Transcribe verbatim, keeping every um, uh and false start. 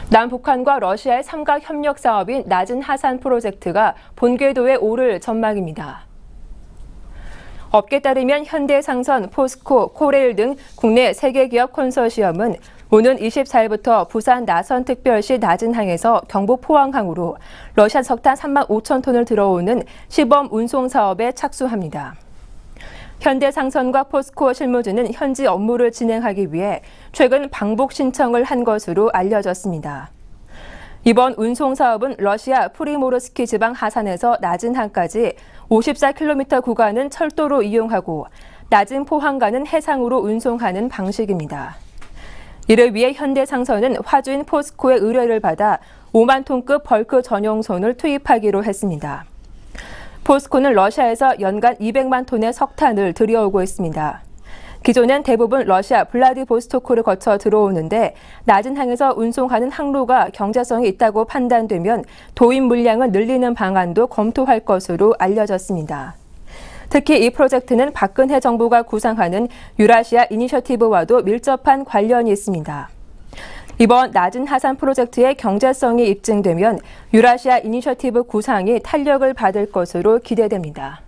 남북한과 러시아의 삼각 협력 사업인 낮은 하산 프로젝트가 본궤도에 오를 전망입니다. 업계에 따르면 현대상선, 포스코, 코레일 등 국내 세 개 기업 컨소시엄은 오는 이십사일부터 부산 나선특별시 낮은항에서 경북 포항항으로 러시아 석탄 삼만 오천 톤을 들어오는 시범 운송 사업에 착수합니다. 현대상선과 포스코 실무진은 현지 업무를 진행하기 위해 최근 방북 신청을 한 것으로 알려졌습니다. 이번 운송 사업은 러시아 프리모르스키 지방 하산에서 낮은항까지 오십사 킬로미터 구간은 철도로 이용하고 낮은 포항간은 해상으로 운송하는 방식입니다. 이를 위해 현대상선은 화주인 포스코의 의뢰를 받아 오만 톤급 벌크 전용선을 투입하기로 했습니다. 포스코는 러시아에서 연간 이백만 톤의 석탄을 들여오고 있습니다. 기존엔 대부분 러시아 블라디보스토크를 거쳐 들어오는데 낮은 항에서 운송하는 항로가 경제성이 있다고 판단되면 도입 물량을 늘리는 방안도 검토할 것으로 알려졌습니다. 특히 이 프로젝트는 박근혜 정부가 구상하는 유라시아 이니셔티브와도 밀접한 관련이 있습니다. 이번 낮은 하산 프로젝트의 경제성이 입증되면 유라시아 이니셔티브 구상이 탄력을 받을 것으로 기대됩니다.